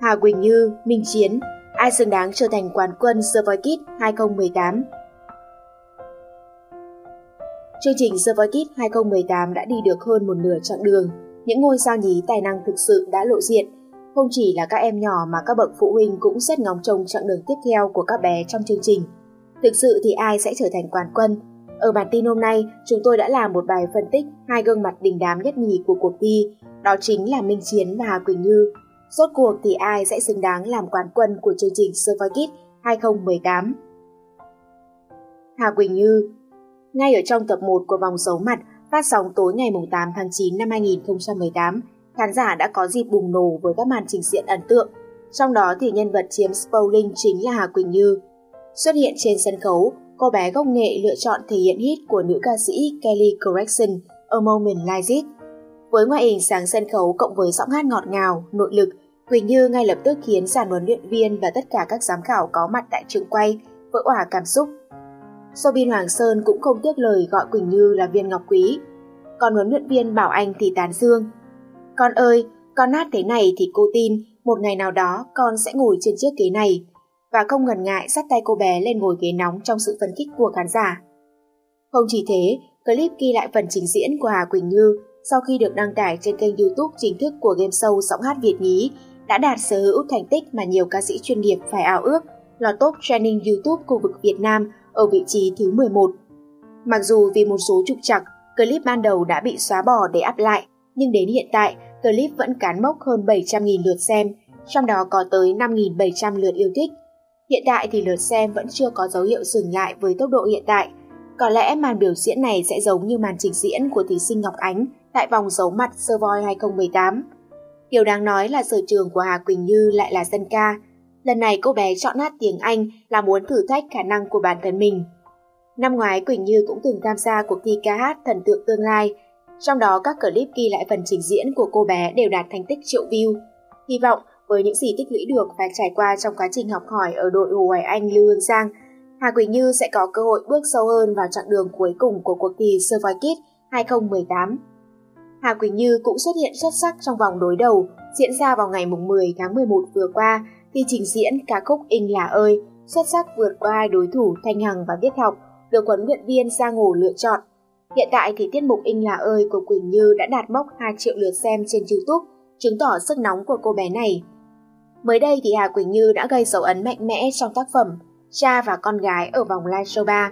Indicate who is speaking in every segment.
Speaker 1: Hà Quỳnh Như, Minh Chiến, ai xứng đáng trở thành quán quân The Voice Kids 2018? Chương trình The Voice Kids 2018 đã đi được hơn một nửa chặng đường. Những ngôi sao nhí tài năng thực sự đã lộ diện. Không chỉ là các em nhỏ mà các bậc phụ huynh cũng rất ngóng trông chặng đường tiếp theo của các bé trong chương trình. Thực sự thì ai sẽ trở thành quán quân? Ở bản tin hôm nay, chúng tôi đã làm một bài phân tích hai gương mặt đình đám nhất nhì của cuộc thi, đó chính là Minh Chiến và Hà Quỳnh Như. Rốt cuộc thì ai sẽ xứng đáng làm quán quân của chương trình The Voice Kids 2018? Hà Quỳnh Như. Ngay ở trong tập 1 của vòng giấu mặt phát sóng tối ngày 8 tháng 9 năm 2018, khán giả đã có dịp bùng nổ với các màn trình diễn ấn tượng. Trong đó thì nhân vật chiếm spoiling chính là Hà Quỳnh Như. Xuất hiện trên sân khấu, cô bé gốc nghệ lựa chọn thể hiện hit của nữ ca sĩ Kelly Clarkson, A Moment Like This. Với ngoại hình sáng sân khấu cộng với giọng hát ngọt ngào, nội lực, Quỳnh Như ngay lập tức khiến dàn huấn luyện viên và tất cả các giám khảo có mặt tại trường quay vỡ òa cảm xúc. Sobin Hoàng Sơn cũng không tiếc lời gọi Quỳnh Như là viên ngọc quý. Còn huấn luyện viên Bảo Anh thì tán dương: "Con ơi, con hát thế này thì cô tin một ngày nào đó con sẽ ngồi trên chiếc ghế này", và không ngần ngại dắt tay cô bé lên ngồi ghế nóng trong sự phấn khích của khán giả. Không chỉ thế, clip ghi lại phần trình diễn của Hà Quỳnh Như sau khi được đăng tải trên kênh YouTube chính thức của game show Giọng hát Việt nhí đã đạt sở hữu thành tích mà nhiều ca sĩ chuyên nghiệp phải ao ước, là top trending YouTube khu vực Việt Nam ở vị trí thứ 11. Mặc dù vì một số trục trặc, clip ban đầu đã bị xóa bỏ để up lại, nhưng đến hiện tại, clip vẫn cán mốc hơn 700.000 lượt xem, trong đó có tới 5.700 lượt yêu thích. Hiện tại thì lượt xem vẫn chưa có dấu hiệu dừng lại với tốc độ hiện tại. Có lẽ màn biểu diễn này sẽ giống như màn trình diễn của thí sinh Ngọc Ánh tại vòng giấu mặt The Voice 2018. Điều đáng nói là sở trường của Hà Quỳnh Như lại là dân ca. Lần này cô bé chọn hát tiếng Anh là muốn thử thách khả năng của bản thân mình. Năm ngoái Quỳnh Như cũng từng tham gia cuộc thi ca hát Thần tượng tương lai. Trong đó các clip ghi lại phần trình diễn của cô bé đều đạt thành tích triệu view. Hy vọng với những gì tích lũy được và trải qua trong quá trình học hỏi ở đội Hồ Hoài Anh Lưu Hương Giang, Hà Quỳnh Như sẽ có cơ hội bước sâu hơn vào chặng đường cuối cùng của cuộc thi The Voice Kids 2018. Hà Quỳnh Như cũng xuất hiện xuất sắc trong vòng đối đầu diễn ra vào ngày 10 tháng 11 vừa qua khi trình diễn ca khúc Inh Là Ơi, xuất sắc vượt qua hai đối thủ Thanh Hằng và Viết Học, được huấn luyện viên Giang Hồ lựa chọn. Hiện tại thì tiết mục Inh Là Ơi của Quỳnh Như đã đạt mốc 2 triệu lượt xem trên YouTube, chứng tỏ sức nóng của cô bé này. Mới đây thì Hà Quỳnh Như đã gây dấu ấn mạnh mẽ trong tác phẩm Cha và Con Gái ở vòng live show 3.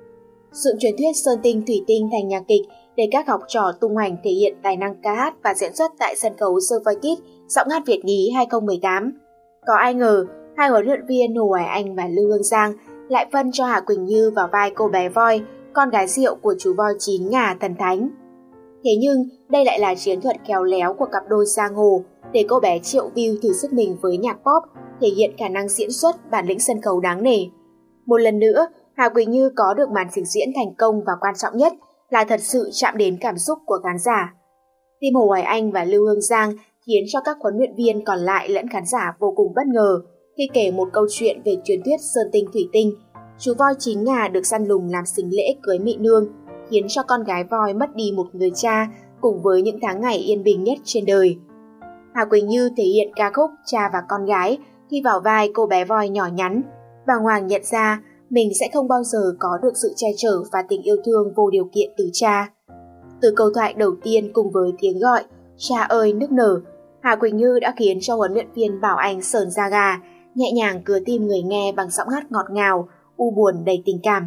Speaker 1: Dựng truyền thuyết Sơn Tinh Thủy Tinh thành nhạc kịch để các học trò tung hoành thể hiện tài năng ca hát và diễn xuất tại sân khấu The Voice Kids Giọng hát Việt nhí 2018. Có ai ngờ, hai huấn luyện viên Hồ Hoài Anh và Lưu Hương Giang lại phân cho Hà Quỳnh Như vào vai cô bé voi, con gái rượu của chú voi chín ngà thần thánh. Thế nhưng, đây lại là chiến thuật khéo léo của cặp đôi Giang Hồ để cô bé triệu view thử sức mình với nhạc pop, thể hiện khả năng diễn xuất, bản lĩnh sân khấu đáng nể. Một lần nữa, Hà Quỳnh Như có được màn trình diễn thành công và quan trọng nhất là thật sự chạm đến cảm xúc của khán giả. Team Hồ Hoài Anh và Lưu Hương Giang khiến cho các huấn luyện viên còn lại lẫn khán giả vô cùng bất ngờ khi kể một câu chuyện về truyền thuyết Sơn Tinh Thủy Tinh. Chú voi chín ngà được săn lùng làm sính lễ cưới Mị Nương, khiến cho con gái voi mất đi một người cha cùng với những tháng ngày yên bình nhất trên đời. Hà Quỳnh Như thể hiện ca khúc Cha và Con Gái khi vào vai cô bé voi nhỏ nhắn, và Hoàng nhận ra mình sẽ không bao giờ có được sự che chở và tình yêu thương vô điều kiện từ cha. Từ câu thoại đầu tiên cùng với tiếng gọi "Cha ơi" nức nở, Hà Quỳnh Như đã khiến cho huấn luyện viên Bảo Anh sởn da gà, nhẹ nhàng cứa tim người nghe bằng giọng hát ngọt ngào, u buồn đầy tình cảm.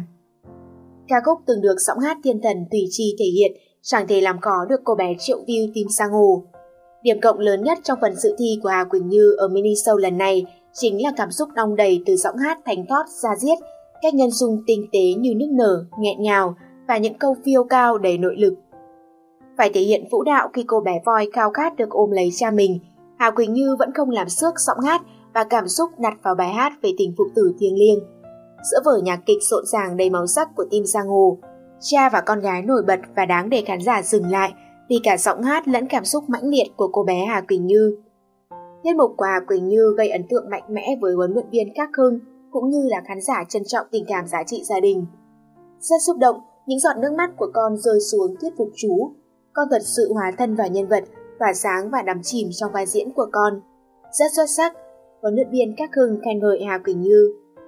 Speaker 1: Ca khúc từng được giọng hát thiên thần Thủy Chi thể hiện chẳng thể làm khó được cô bé triệu view team Giang Hồ. Điểm cộng lớn nhất trong phần dự thi của Hà Quỳnh Như ở mini show lần này chính là cảm xúc đong đầy từ giọng hát thánh thót da diết, cách nhân dung tinh tế như nức nở, nghẹn ngào và những câu phiêu cao đầy nội lực. Phải thể hiện vũ đạo khi cô bé voi khao khát được ôm lấy cha mình, Hà Quỳnh Như vẫn không làm xước giọng hát và cảm xúc đặt vào bài hát về tình phụ tử thiêng liêng. Giữa vở nhạc kịch rộn ràng đầy màu sắc của team Giang Hồ, Cha và Con Gái nổi bật và đáng để khán giả dừng lại vì cả giọng hát lẫn cảm xúc mãnh liệt của cô bé Hà Quỳnh Như. Tiết mục của Hà Quỳnh Như gây ấn tượng mạnh mẽ với huấn luyện viên Khắc Hưng cũng như là khán giả trân trọng tình cảm giá trị gia đình. Rất xúc động, những giọt nước mắt của con rơi xuống thuyết phục chú. Con thật sự hóa thân vào nhân vật, tỏa sáng và đắm chìm trong vai diễn của con. Rất xuất sắc, huấn luyện viên Các Hưng khen ngợi Hà Quỳnh Như.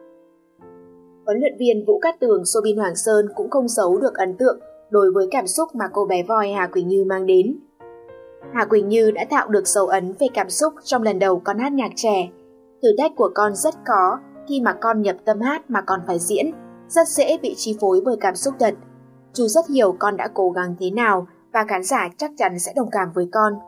Speaker 1: Huấn luyện viên Vũ Cát Tường Soobin Hoàng Sơn cũng không giấu được ấn tượng đối với cảm xúc mà cô bé voi Hà Quỳnh Như mang đến. Hà Quỳnh Như đã tạo được dấu ấn về cảm xúc trong lần đầu con hát nhạc trẻ. Thử thách của con rất khó khi mà con nhập tâm hát mà còn phải diễn, rất dễ bị chi phối bởi cảm xúc thật. Chú rất hiểu con đã cố gắng thế nào và khán giả chắc chắn sẽ đồng cảm với con.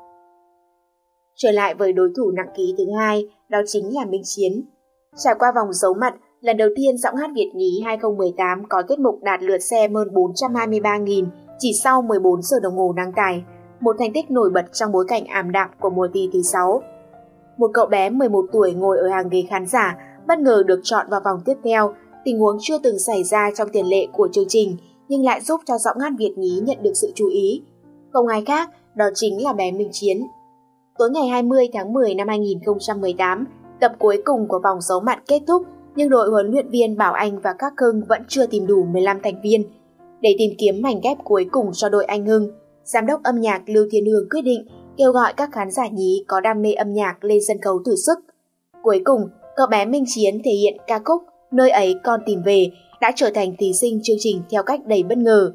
Speaker 1: Trở lại với đối thủ nặng ký thứ hai, đó chính là Minh Chiến. Trải qua vòng giấu mặt, lần đầu tiên Giọng hát Việt nhí 2018 có tiết mục đạt lượt xem hơn 423.000 chỉ sau 14 giờ đồng hồ đăng tải, một thành tích nổi bật trong bối cảnh ảm đạm của mùa thi thứ 6. Một cậu bé 11 tuổi ngồi ở hàng ghế khán giả bất ngờ được chọn vào vòng tiếp theo, tình huống chưa từng xảy ra trong tiền lệ của chương trình nhưng lại giúp cho Giọng hát Việt nhí nhận được sự chú ý. Không ai khác, đó chính là bé Minh Chiến. Tối ngày 20 tháng 10 năm 2018, tập cuối cùng của vòng giấu mặt kết thúc nhưng đội huấn luyện viên Bảo Anh và Các Hưng vẫn chưa tìm đủ 15 thành viên. Để tìm kiếm mảnh ghép cuối cùng cho đội Anh Hưng, Giám đốc âm nhạc Lưu Thiên Hương quyết định kêu gọi các khán giả nhí có đam mê âm nhạc lên sân khấu thử sức. Cuối cùng, cậu bé Minh Chiến thể hiện ca khúc Nơi ấy con tìm về đã trở thành thí sinh chương trình theo cách đầy bất ngờ.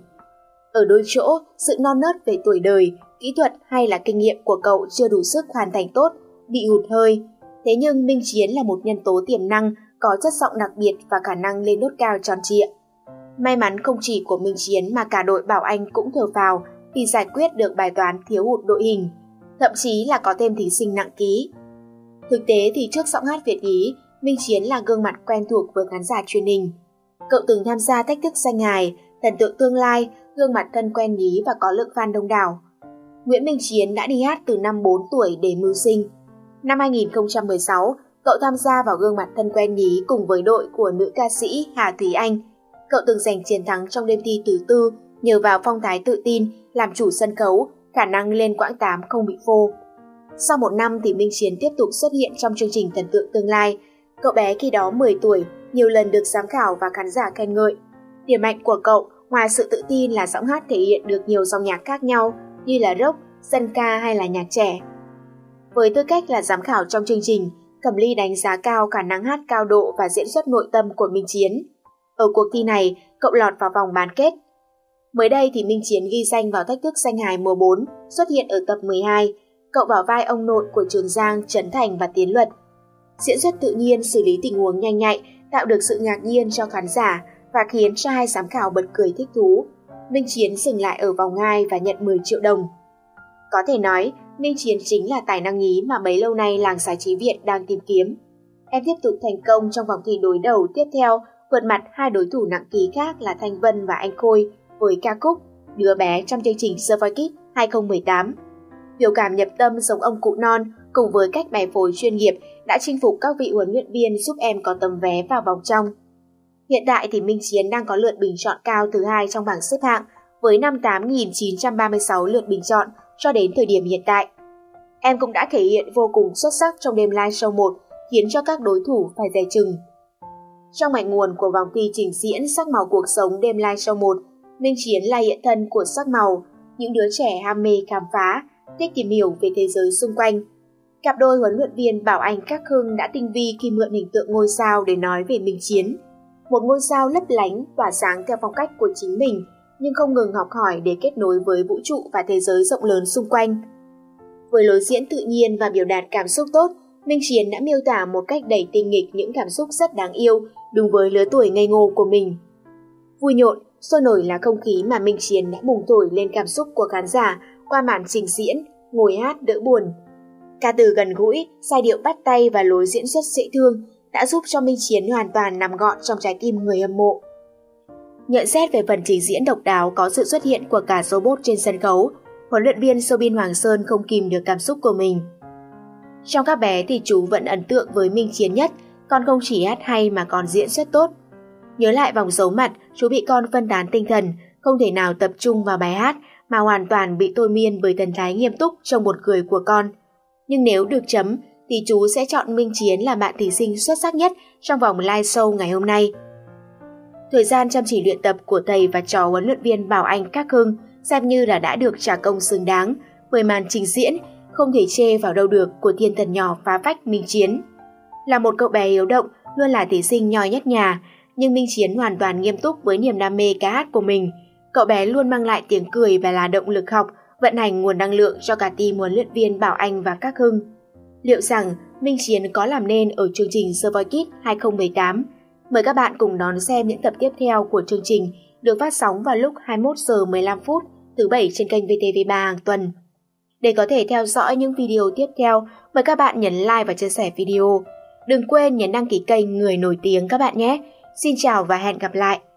Speaker 1: Ở đôi chỗ, sự non nớt về tuổi đời, kỹ thuật hay là kinh nghiệm của cậu chưa đủ sức hoàn thành tốt, bị hụt hơi. Thế nhưng Minh Chiến là một nhân tố tiềm năng, có chất giọng đặc biệt và khả năng lên nốt cao tròn trịa. May mắn không chỉ của Minh Chiến mà cả đội Bảo Anh cũng thở phào vì giải quyết được bài toán thiếu hụt đội hình, thậm chí là có thêm thí sinh nặng ký. Thực tế thì trước Giọng hát Việt nhí, Minh Chiến là gương mặt quen thuộc với khán giả truyền hình. Cậu từng tham gia Thách thức danh hài, Thần tượng tương lai, gương mặt thân quen nhí và có lượng fan đông đảo. Nguyễn Minh Chiến đã đi hát từ năm 4 tuổi để mưu sinh. Năm 2016, cậu tham gia vào gương mặt thân quen nhí cùng với đội của nữ ca sĩ Hà Thúy Anh. Cậu từng giành chiến thắng trong đêm thi thứ 4 nhờ vào phong thái tự tin, làm chủ sân khấu, khả năng lên quãng 8 không bị phô. Sau một năm thì Minh Chiến tiếp tục xuất hiện trong chương trình Thần tượng tương lai. Cậu bé khi đó 10 tuổi, nhiều lần được giám khảo và khán giả khen ngợi. Điểm mạnh của cậu, ngoài sự tự tin là giọng hát thể hiện được nhiều dòng nhạc khác nhau như là rock, dân ca hay là nhạc trẻ. Với tư cách là giám khảo trong chương trình, Cẩm Ly đánh giá cao khả năng hát cao độ và diễn xuất nội tâm của Minh Chiến. Ở cuộc thi này, cậu lọt vào vòng bán kết. Mới đây thì Minh Chiến ghi danh vào Thách thức danh hài mùa 4, xuất hiện ở tập 12. Cậu vào vai ông nội của Trường Giang, Trấn Thành và Tiến Luật. Diễn xuất tự nhiên, xử lý tình huống nhanh nhạy, tạo được sự ngạc nhiên cho khán giả và khiến cho hai giám khảo bật cười thích thú. Minh Chiến dừng lại ở vòng 2 và nhận 10 triệu đồng. Có thể nói, Minh Chiến chính là tài năng nhí mà bấy lâu nay làng giải trí Việt đang tìm kiếm. Em tiếp tục thành công trong vòng thi đối đầu tiếp theo, vượt mặt hai đối thủ nặng ký khác là Thanh Vân và Anh Khôi với ca khúc Đứa bé trong chương trình The Voice Kids 2018. Biểu cảm nhập tâm giống ông cụ non cùng với cách bẻ phối chuyên nghiệp đã chinh phục các vị huấn luyện viên giúp em có tấm vé vào vòng trong. Hiện tại thì Minh Chiến đang có lượt bình chọn cao thứ hai trong bảng xếp hạng với 58.936 lượt bình chọn cho đến thời điểm hiện tại. Em cũng đã thể hiện vô cùng xuất sắc trong đêm live show 1, khiến cho các đối thủ phải dè chừng. Trong mạch nguồn của vòng thi trình diễn Sắc màu cuộc sống đêm live show 1, Minh Chiến là hiện thân của sắc màu, những đứa trẻ ham mê khám phá, thích tìm hiểu về thế giới xung quanh. Cặp đôi huấn luyện viên Bảo Anh Các Hưng đã tinh vi khi mượn hình tượng ngôi sao để nói về Minh Chiến. Một ngôi sao lấp lánh, tỏa sáng theo phong cách của chính mình, nhưng không ngừng học hỏi để kết nối với vũ trụ và thế giới rộng lớn xung quanh. Với lối diễn tự nhiên và biểu đạt cảm xúc tốt, Minh Chiến đã miêu tả một cách đầy tinh nghịch những cảm xúc rất đáng yêu, đúng với lứa tuổi ngây ngô của mình. Vui nhộn, sôi nổi là không khí mà Minh Chiến đã bùng thổi lên cảm xúc của khán giả qua màn trình diễn, ngồi hát đỡ buồn. Ca từ gần gũi, giai điệu bắt tay và lối diễn xuất dễ thương đã giúp cho Minh Chiến hoàn toàn nằm gọn trong trái tim người hâm mộ. Nhận xét về phần trình diễn độc đáo có sự xuất hiện của cả robot trên sân khấu, huấn luyện viên Soobin Hoàng Sơn không kìm được cảm xúc của mình. Trong các bé thì chú vẫn ấn tượng với Minh Chiến nhất, con không chỉ hát hay mà còn diễn xuất tốt. Nhớ lại vòng giấu mặt, chú bị con phân tán tinh thần, không thể nào tập trung vào bài hát mà hoàn toàn bị thôi miên bởi thần thái nghiêm túc trong một cười của con. Nhưng nếu được chấm thì chú sẽ chọn Minh Chiến là bạn thí sinh xuất sắc nhất trong vòng live show ngày hôm nay. Thời gian chăm chỉ luyện tập của thầy và trò huấn luyện viên Bảo Anh Các Hưng xem như là đã được trả công xứng đáng bởi màn trình diễn không thể chê vào đâu được của thiên thần nhỏ phá phách Minh Chiến. Là một cậu bé hiếu động, luôn là thí sinh nhoi nhất nhà, nhưng Minh Chiến hoàn toàn nghiêm túc với niềm đam mê ca hát của mình. Cậu bé luôn mang lại tiếng cười và là động lực học, vận hành nguồn năng lượng cho cả team huấn luyện viên Bảo Anh và Các Hưng. Liệu rằng Minh Chiến có làm nên ở chương trình The Voice Kids 2018? Mời các bạn cùng đón xem những tập tiếp theo của chương trình được phát sóng vào lúc 21 giờ 15 phút thứ Bảy trên kênh VTV3 hàng tuần. Để có thể theo dõi những video tiếp theo, mời các bạn nhấn like và chia sẻ video. Đừng quên nhấn đăng ký kênh Người Nổi Tiếng các bạn nhé. Xin chào và hẹn gặp lại!